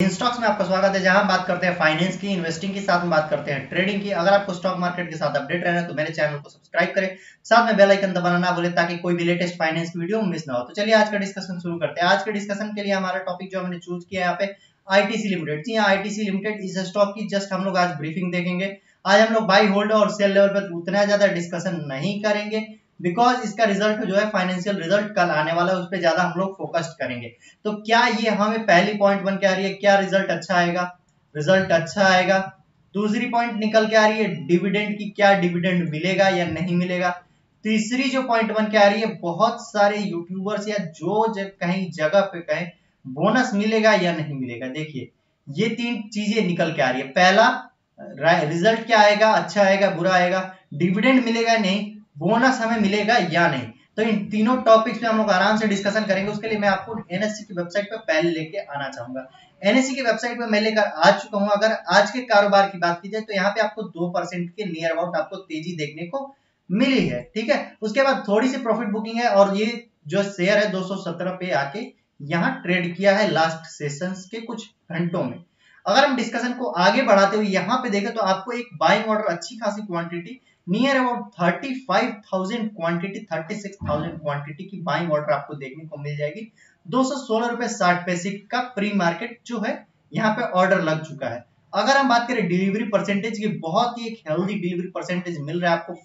इन stocks में आपका स्वागत है, जहां हम बात करते हैं फाइनेंस की, इन्वेस्टिंग की, साथ में बात करते हैं ट्रेडिंग की। अगर आपको स्टॉक मार्केट के साथ अपडेट रहना है तो मेरे चैनल को सब्सक्राइब करें, साथ में बेल आइकन दबाना ना भूलें ताकि कोई भी लेटेस्ट फाइनेंस की वीडियो मिस ना हो। तो चलिए आज का डिस्कशन शुरू करते हैं। आज के डिस्कशन के लिए हमारा टॉपिक जो हमने चूज किया है यहाँ पे आईटीसी लिमिटेड। जी हाँ, आईटीसी लिमिटेड इस स्टॉक की जस्ट हम लोग आज ब्रीफिंग देखेंगे। आज हम लोग बाई होल्ड और सेल लेवल पर उतना ज्यादा डिस्कशन नहीं करेंगे, बिकॉज इसका रिजल्ट जो है फाइनेंशियल रिजल्ट कल आने वाला है, उस पर ज्यादा हम लोग फोकस करेंगे। तो क्या ये हमें पहली पॉइंट बन के आ रही है, क्या रिजल्ट अच्छा आएगा, रिजल्ट अच्छा आएगा। दूसरी पॉइंट निकल के आ रही है डिविडेंड की, क्या डिविडेंड मिलेगा या नहीं मिलेगा। तीसरी जो पॉइंट बन के आ रही है, बहुत सारे यूट्यूबर्स या जो कहीं जगह पे कहें बोनस मिलेगा या नहीं मिलेगा। देखिए ये तीन चीजें निकल के आ रही है। पहला रिजल्ट क्या आएगा, अच्छा आएगा बुरा आएगा, डिविडेंड मिलेगा नहीं, बोनस हमें मिलेगा या नहीं। तो इन तीनों टॉपिक्स पे हम लोग आराम से डिस्कशन करेंगे। उसके लिए मैं आपको एनएससी की वेबसाइट पे पहले लेके आना चाहूंगा। एनएससी की वेबसाइट पे मैं लेकर आ चुका हूं। अगर आज के कारोबार की बात की जाए तो यहाँ पे आपको 2% के नियर अबाउट आपको तेजी देखने को मिली है, ठीक है। उसके बाद थोड़ी सी प्रॉफिट बुकिंग है और ये जो शेयर है 217 पे आके यहाँ ट्रेड किया है लास्ट सेशंस के कुछ घंटों में। अगर हम डिस्कशन को आगे बढ़ाते हुए यहाँ पे देखें तो आपको एक बाइंग ऑर्डर अच्छी खासी quantity near about 35,000 quantity, 36,000 quantity की बाइंग ऑर्डर आपको देखने को मिल जाएगी। 216 रुपए 60 पैसे का प्री मार्केट जो है यहाँ पे ऑर्डर लग चुका है। अगर हम बात करें डिलीवरी परसेंटेज की, बहुत ही एक हेल्दी डिलीवरी परसेंटेज मिल रहा है आपको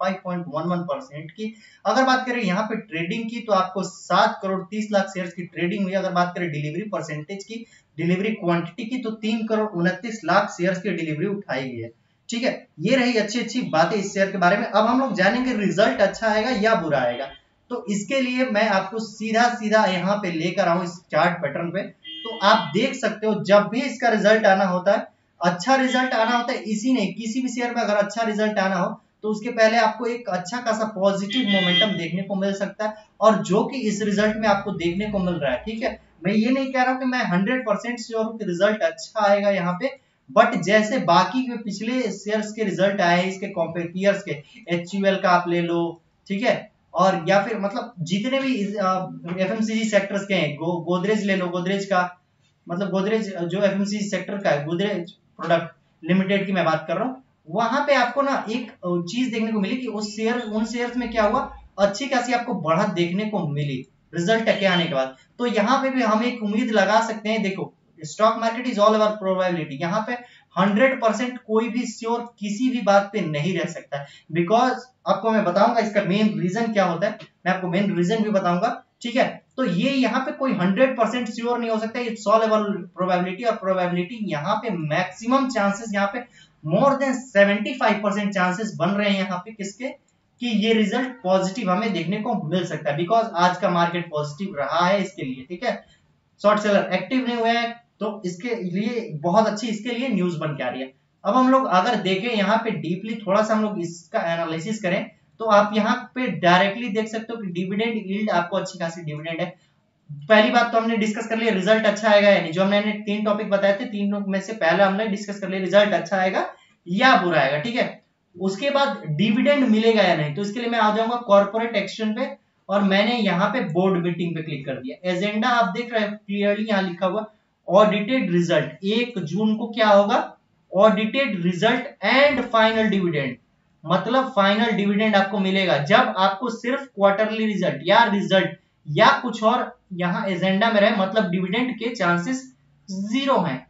45.11% की। अगर बात करें यहाँ पे ट्रेडिंग की तो आपको 7 करोड़ 30 लाख शेयर्स की ट्रेडिंग हुई। अगर बात करें डिलीवरी परसेंटेज की, डिलीवरी क्वांटिटी की, तो 3 करोड़ 29 लाख शेयर्स की डिलीवरी उठाई गई है, ठीक है। ये रही अच्छी अच्छी बातें इस शेयर के बारे में। अब हम लोग जानेंगे रिजल्ट अच्छा आएगा या बुरा आएगा। तो इसके लिए मैं आपको सीधा सीधा यहाँ पे लेकर आऊं इस चार्ट पैटर्न पे। तो आप देख सकते हो जब भी इसका रिजल्ट आना होता है, अच्छा रिजल्ट आना होता है, इसी नहीं किसी भी शेयर में अगर अच्छा रिजल्ट आना हो तो उसके पहले आपको एक अच्छा खासा पॉजिटिव मोमेंटम देखने को मिल सकता है, और जो कि इस रिजल्ट में आपको देखने को मिल रहा है, ठीक है। मैं ये नहीं कह रहा हूं कि मैं 100% श्योर हूं कि रिजल्ट अच्छा आएगा यहाँ पे, बट जैसे बाकी के पिछले शेयर्स के रिजल्ट आए इसके कॉम्पेटियर्स के, एचयूएल का आप ले लो, ठीक है, और या फिर मतलब जितने भी एफएमसीजी सेक्टर्स के हैं, गोदरेज ले लो, गोदरेज का मतलब गोदरेज जो एफएमसीजी सेक्टर का है, गोदरेज प्रोडक्ट लिमिटेड की मैं बात कर रहा हूँ। वहां पे आपको ना एक चीज देखने को मिली कि उन शेयर्स में क्या हुआ, अच्छी खासी आपको बढ़त देखने को मिली रिजल्ट के आने के बाद। तो यहाँ पे भी हम एक उम्मीद लगा सकते हैं। देखो stock market is all about probability. यहाँ पे 100% कोई भी श्योर किसी भी बात पे नहीं रह सकता है, बिकॉज आपको मैं बताऊंगा इसका मेन रीजन क्या होता है, मैं आपको मेन रीजन भी बताऊंगा, ठीक है। तो ये यहाँ पे कोई 100% श्योर नहीं हो सकता, इट्स ऑल अबाउट प्रोबेबिलिटी। और प्रोबेबिलिटी यहाँ पे मैक्सिमम चांसेस, यहाँ पे मोर देन 75% चांसेस बन रहे हैं यहाँ पे किसके, कि ये रिजल्ट पॉजिटिव हमें देखने को मिल सकता है, बिकॉज आज का मार्केट पॉजिटिव रहा है इसके लिए, ठीक है। शॉर्ट सेलर एक्टिव नहीं हुए हैं तो इसके लिए बहुत अच्छी इसके लिए न्यूज बन के आ रही है। अब हम लोग अगर देखें यहाँ पे डीपली थोड़ा सा हम लोग इसका एनालिसिस करें तो आप यहाँ पे डायरेक्टली देख सकते हो कि डिविडेंड यील्ड आपको अच्छी खासी डिविडेंड है। पहली बात तो हमने डिस्कस कर लिया रिजल्ट अच्छा आएगा या नहीं। जो हमने 3 टॉपिक बताए थे, तीनों में से पहले हमने डिस्कस कर लिया रिजल्ट अच्छा आएगा या बुरा आएगा, ठीक है। उसके बाद डिविडेंड मिलेगा या नहीं, तो इसके लिए मैं आ जाऊंगा कॉर्पोरेट एक्शन पे, और मैंने यहाँ पे बोर्ड मीटिंग पे क्लिक कर दिया। एजेंडा आप देख रहे हैं क्लियरली यहाँ लिखा हुआ ऑडिटेड रिजल्ट 1 जून को क्या होगा, audited result and final dividend. मतलब फाइनल डिविडेंड आपको मिलेगा जब आपको सिर्फ क्वार्टरली रिजल्ट या रिजल्ट या कुछ और यहाँ एजेंडा में रहे, मतलब डिविडेंड के चांसेस 0 हैं,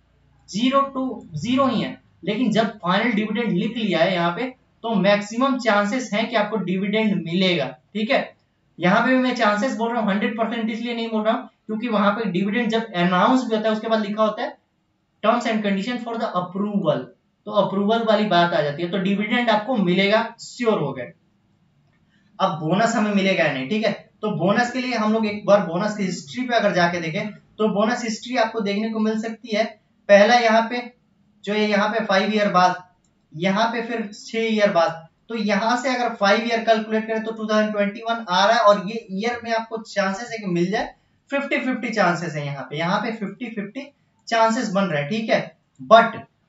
0 to 0 ही है। लेकिन जब फाइनल डिविडेंड लिख लिया है यहाँ पे तो मैक्सिमम चांसेस हैं कि आपको डिविडेंड मिलेगा, ठीक है। यहाँ पे भी मैं चांसेस बोल रहा हूँ 100% इसलिए नहीं बोल रहा हूँ क्योंकि वहां पे डिविडेंड जब अनाउंस भी होता है उसके बाद लिखा होता है terms and condition for the approval, तो अप्रूवल वाली बात आ जाती है। तो डिविडेंड आपको मिलेगा, श्योर हो गए। अब बोनस हमें मिलेगा या नहीं, ठीक है। तो बोनस के लिए हम लोग एक बार बोनस की हिस्ट्री पे अगर जाके देखें तो बोनस हिस्ट्री आपको देखने को मिल सकती है। पहला यहाँ पे जो है यहाँ पे 5 ईयर बाद, यहाँ पे फिर 6 ईयर बाद, तो यहाँ से अगर 5 ईयर कैलकुलेट करें तो 2021 आ रहा है, और ये ईयर में आपको चांसेस है कि मिल जाए 50-50 चांसेस है यहाँ पे 50-50 चांसेस बन रहे हैं, ठीक है। बट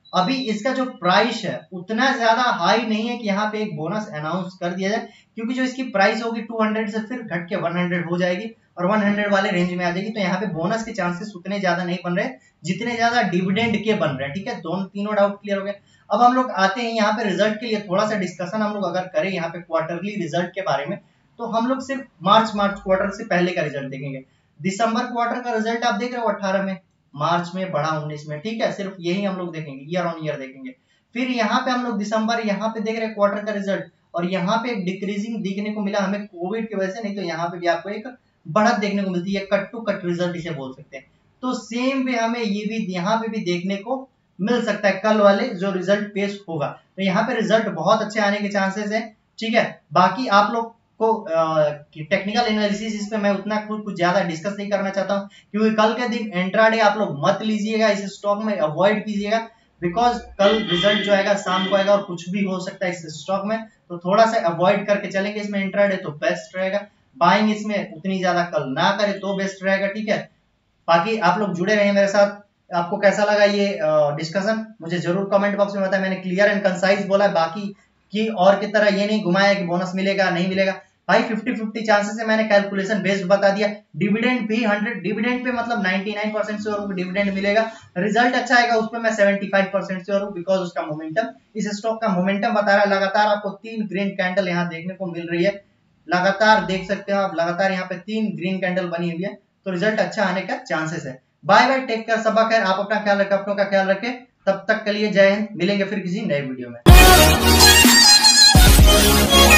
अभी इसका जो प्राइस है उतना ज्यादा हाई नहीं है कि यहाँ पे एक बोनस अनाउंस कर दिया जाए, क्योंकि जो इसकी प्राइस होगी 200 से फिर घट के 100 हो जाएगी और 100 वाले रेंज में आ जाएगी। तो यहाँ पे बोनस के चांसेस उतने ज्यादा नहीं बन रहे जितने ज्यादा डिविडेंड के बन रहे हैं। ठीक है, दोनों तीनों डाउट क्लियर हो गए। अब हम लोग आते हैं यहाँ पे रिजल्ट के लिए थोड़ा सा डिस्कशन हम लोग अगर करें यहाँ पे क्वार्टरली रिजल्ट के बारे में, तो हम लोग सिर्फ मार्च क्वार्टर से पहले का रिजल्ट देखेंगे। दिसंबर क्वार्टर का रिजल्ट आप देख रहे हो 18 में, मार्च में बढ़ा 19 में। ठीक है, सिर्फ यही हम लोग देखेंगे, ईयर ऑन ईयर देखेंगे। फिर यहाँ पे हम लोग दिसंबर यहाँ पे देख रहे हैं क्वार्टर का रिजल्ट, और यहाँ पे एक डिक्रीजिंग देखने को मिला हमें कोविड की वजह से, नहीं तो यहाँ पे भी आपको एक बढ़त देखने को मिलती है, कट टू कट रिजल्ट इसे बोल सकते हैं। तो सेम वे हमें ये भी यहाँ पे भी देखने को मिल सकता है कल वाले जो रिजल्ट पेश होगा। तो यहाँ पे रिजल्ट बहुत अच्छे आने के चांसेस है। ठीक है, बाकी आप लोग को टेक्निकल एनालिसिस इस पे मैं उतना कुछ ज्यादा डिस्कस नहीं करना चाहता हूँ, क्योंकि कल के दिन इंट्राडे आप लोग मत लीजिएगा, इस स्टॉक में अवॉइड कीजिएगा, बिकॉज कल रिजल्ट जो आएगा शाम को आएगा और कुछ भी हो सकता है इस स्टॉक में। तो थोड़ा सा अवॉइड करके चलेंगे इसमें इंट्राडे तो बेस्ट रहेगा। बाइंग इसमें उतनी ज्यादा कल ना करे तो बेस्ट रहेगा। ठीक है, बाकी आप लोग जुड़े रहे मेरे साथ। आपको कैसा लगा ये डिस्कशन मुझे जरूर कमेंट बॉक्स में बताएं। मैंने क्लियर एंड कंसाइज बोला है, बाकी की और की तरह ये नहीं घुमाया कि बोनस मिलेगा नहीं मिलेगा। भाई 50-50 चांसेस है, मैंने कैलकुलेशन बेस्ड बता दिया। डिविडेंड भी 100 डिविडेंड पे मतलब 99% श्योर हूं डिविडेंड मिलेगा। रिजल्ट अच्छा आएगा उस पे मैं 75% श्योर हूं, बिकॉज उसका मोमेंटम, इस स्टॉक का मोमेंटम बता रहा है। लगातार आपको 3 ग्रीन कैंडल यहाँ देखने को मिल रही है, लगातार देख सकते हो आप, लगातार यहाँ पे 3 ग्रीन कैंडल बनी हुई है। तो रिजल्ट अच्छा आने का चांसेस है। बाय बाय, टेक केयर, सबा खैर, आप अपना ख्याल रखें, अपनों का ख्याल रखें। तब तक के लिए जय हिंद, मिलेंगे फिर किसी नए वीडियो में।